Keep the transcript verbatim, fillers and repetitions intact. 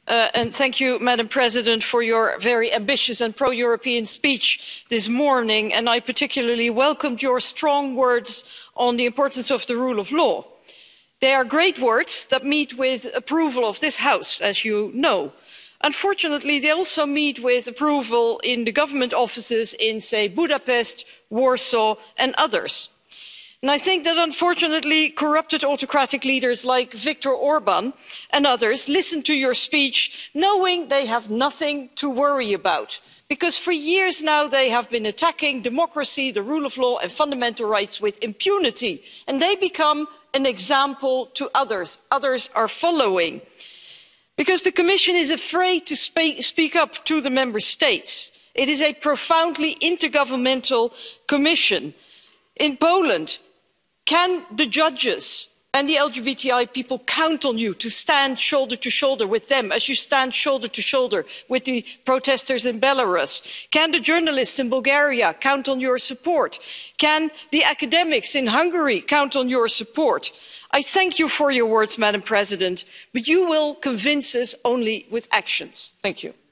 Uh, and thank you, Madam President, for your very ambitious and pro-European speech this morning. And I particularly welcomed your strong words on the importance of the rule of law. They are great words that meet with approval of this House, as you know. Unfortunately, they also meet with approval in the government offices in, say, Budapest, Warsaw and others. And I think that unfortunately corrupted autocratic leaders like Viktor Orban and others listen to your speech knowing they have nothing to worry about, because for years now they have been attacking democracy, the rule of law and fundamental rights with impunity, and they become an example to others. Others are following. Because the Commission is afraid to speak, speak up to the Member States. It is a profoundly intergovernmental commission. In Poland, can the judges and the L G B T I people count on you to stand shoulder to shoulder with them as you stand shoulder to shoulder with the protesters in Belarus? Can the journalists in Bulgaria count on your support? Can the academics in Hungary count on your support? I thank you for your words, Madam President, but you will convince us only with actions. Thank you.